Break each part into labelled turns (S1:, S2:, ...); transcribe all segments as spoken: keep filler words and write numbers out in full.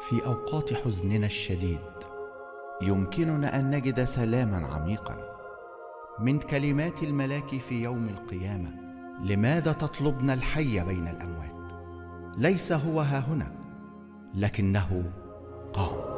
S1: في أوقات حزننا الشديد يمكننا أن نجد سلاما عميقا من كلمات الملاك في يوم القيامة: لماذا تطلبن الحي بين الأموات؟ ليس هو هاهنا، لكنه قام.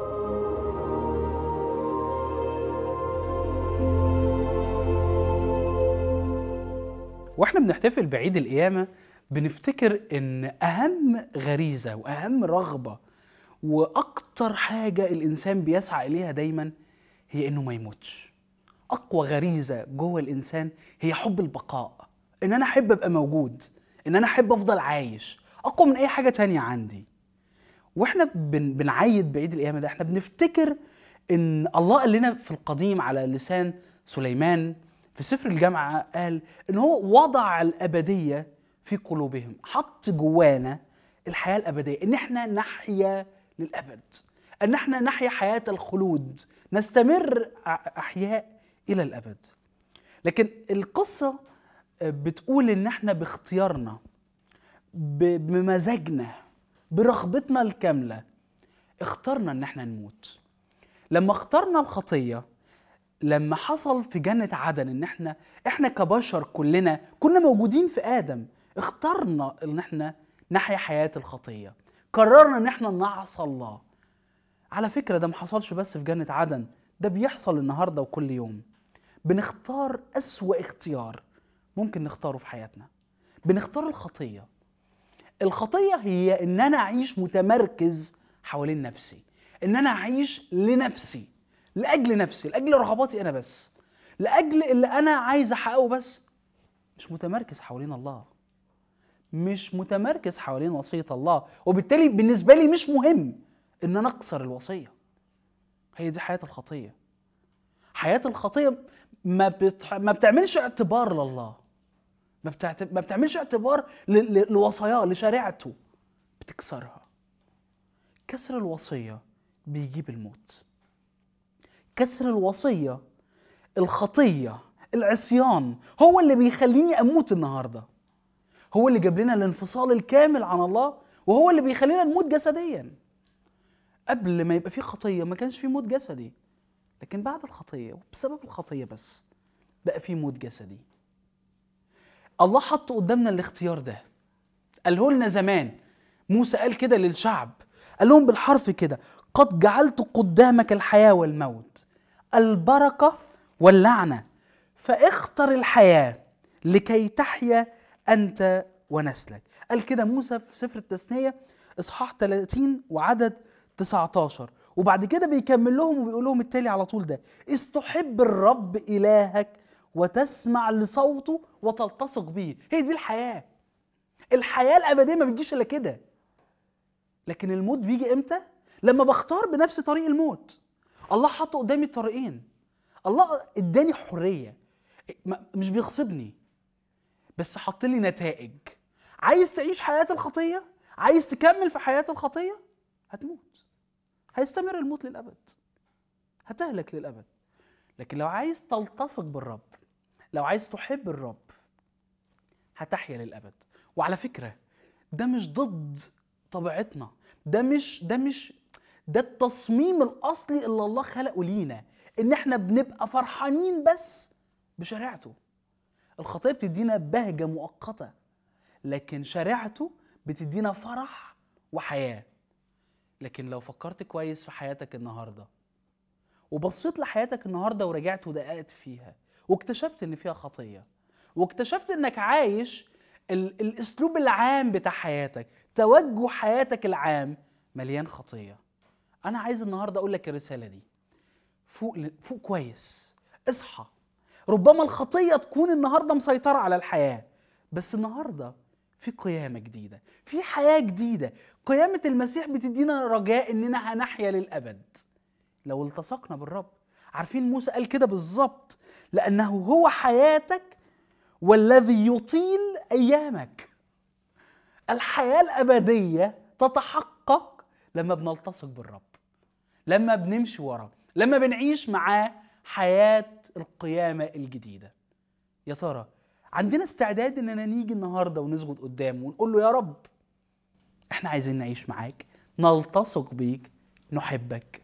S2: واحنا بنحتفل بعيد القيامة بنفتكر ان اهم غريزة واهم رغبة واكتر حاجة الانسان بيسعى اليها دايما هي انه ما يموتش. اقوى غريزة جوه الانسان هي حب البقاء، ان انا احب ابقى موجود، ان انا احب افضل عايش، اقوى من اي حاجة تانية عندي. واحنا بن بنعيد بعيد القيامة ده احنا بنفتكر ان الله قال لنا في القديم على لسان سليمان في سفر الجامعة، قال ان هو وضع الابدية في قلوبهم، حط جوانا الحياة الابدية، ان احنا نحيا للابد، ان احنا نحيا حياة الخلود، نستمر احياء الى الابد. لكن القصة بتقول ان احنا باختيارنا، بمزاجنا، برغبتنا الكاملة اخترنا ان احنا نموت. لما اخترنا الخطية، لما حصل في جنة عدن ان احنا احنا كبشر كلنا كنا موجودين في آدم، اخترنا ان احنا نحيا حياة الخطية، قررنا ان احنا نعصى الله. على فكرة ده ما حصلش بس في جنة عدن، ده بيحصل النهاردة وكل يوم. بنختار أسوأ اختيار ممكن نختاره في حياتنا، بنختار الخطية. الخطية هي ان انا اعيش متمركز حوالين نفسي، ان انا اعيش لنفسي، لاجل نفسي، لاجل رغباتي انا بس، لاجل اللي انا عايز احققه بس، مش متمركز حوالين الله، مش متمركز حوالين وصية الله، وبالتالي بالنسبة لي مش مهم ان انا اكسر الوصية. هي دي حياة الخطية. حياة الخطية ما, بت... ما بتعملش اعتبار لله، ما, بتعت... ما بتعملش اعتبار ل... ل... لوصاياه، لشريعته، بتكسرها. كسر الوصية بيجيب الموت. كسر الوصية، الخطية، العصيان هو اللي بيخليني أموت النهاردة، هو اللي جاب لنا الانفصال الكامل عن الله، وهو اللي بيخلينا نموت جسديا. قبل ما يبقى فيه خطية ما كانش فيه موت جسدي، لكن بعد الخطية وبسبب الخطية بس بقى فيه موت جسدي. الله حط قدامنا الاختيار ده، قاله لنا زمان. موسى قال كده للشعب، قال لهم بالحرف كده: قد جعلت قدامك الحياة والموت، البركة واللعنة، فاختر الحياة لكي تحيا أنت ونسلك. قال كده موسى في سفر التثنية إصحاح ثلاثين وعدد تسعة عشر، وبعد كده بيكمل لهم وبيقول لهم التالي على طول ده: إذ تحب الرب إلهك وتسمع لصوته وتلتصق به. هي دي الحياة. الحياة الأبدية ما بتجيش إلا كده. لكن الموت بيجي إمتى؟ لما بختار بنفس طريق الموت. الله حط قدامي الطريقين، الله اداني حرية، مش بيغصبني، بس حط لي نتائج. عايز تعيش حياة الخطية؟ عايز تكمل في حياة الخطية؟ هتموت، هيستمر الموت للأبد، هتهلك للأبد. لكن لو عايز تلتصق بالرب، لو عايز تحب الرب، هتحيا للأبد. وعلى فكرة ده مش ضد طبيعتنا، ده مش ده مش ده التصميم الأصلي اللي الله خلقه لينا، إن إحنا بنبقى فرحانين بس بشريعته. الخطية بتدينا بهجة مؤقتة، لكن شريعته بتدينا فرح وحياة. لكن لو فكرت كويس في حياتك النهاردة، وبصيت لحياتك النهاردة ورجعت ودققت فيها، واكتشفت إن فيها خطية، واكتشفت إنك عايش ال الأسلوب العام بتاع حياتك، توجه حياتك العام مليان خطية، أنا عايز النهاردة أقول لك الرسالة دي: فوق فوق كويس، اصحى. ربما الخطية تكون النهاردة مسيطرة على الحياة، بس النهاردة في قيامة جديدة، في حياة جديدة. قيامة المسيح بتدينا رجاء إننا هنحيا للأبد لو التصقنا بالرب. عارفين موسى قال كده بالظبط: لأنه هو حياتك والذي يطيل أيامك. الحياة الأبدية تتحقق لما بنلتصق بالرب، لما بنمشي وراه، لما بنعيش معاه حياة القيامة الجديدة. يا ترى عندنا استعداد اننا نيجي النهاردة ونسجد قدامه ونقول له: يا رب احنا عايزين نعيش معاك، نلتصق بيك، نحبك.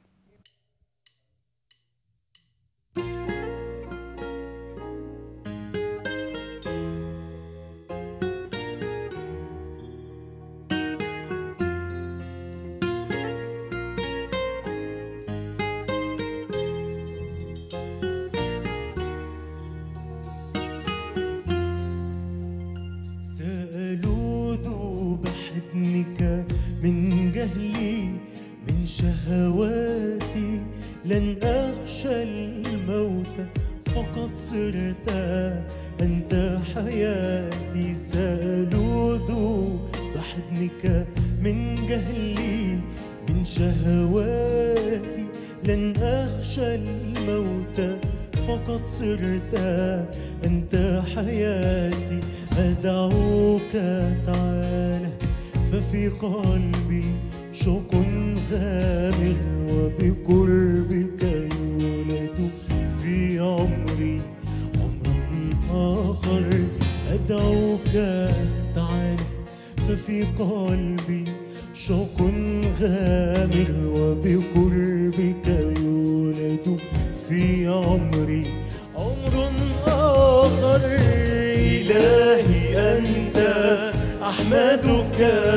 S3: سألوذ بحضنك من جهلي من شهواتي، لن أخشى الموت فقد صرت أنت حياتي. سألوذ بحضنك من جهلي من شهواتي، لن أخشى الموت فقد صرت أنت حياتي. أدعوك تعالى ففي قلبي شوق غامر، وبقربك يولد في عمري عمر آخر. أدعوك تعالى ففي قلبي شوق غامر، وبقربك يولد في عمري عمر آخر. إلهي أنت أحمدك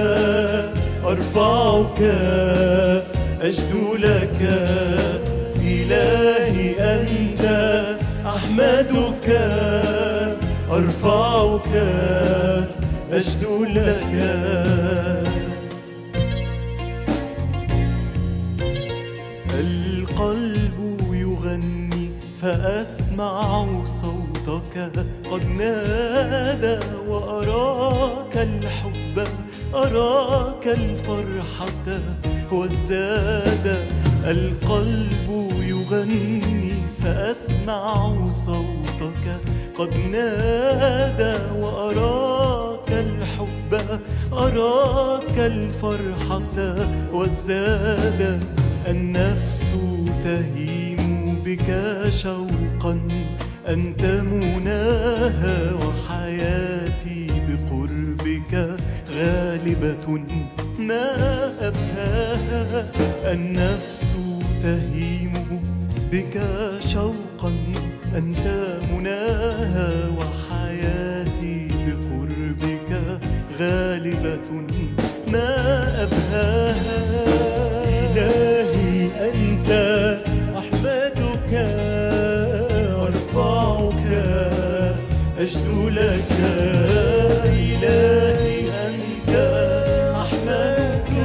S3: أرفعك أجد لك. إلهي أنت أحمدك أرفعك أجد لك. القلب يغني فأسمع صوتك، قد نادى وأراك الحب أراك الفرحة والزاد. القلب يغني فأسمع صوتك، قد نادى وأراك الحب أراك الفرحة والزاد. النفس تهيم بك شوقا أنت مناها، وحياتي بقربك غالبة ما أبهاها. النفس تهيم بك شوقا أنت مناها، وحياتي بقربك غالبة ما أبهاها. إلهي أنت أحمدك أرفعك أجد لك. إلهي أنت أحمدك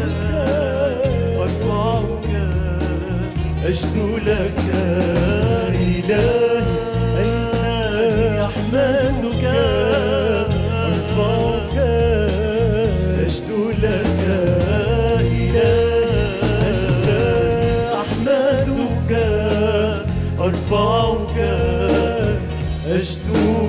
S3: أرفعك أجد لك. إلهي أنت أحمدك أرفعك أجد لك. أرفعك أشكو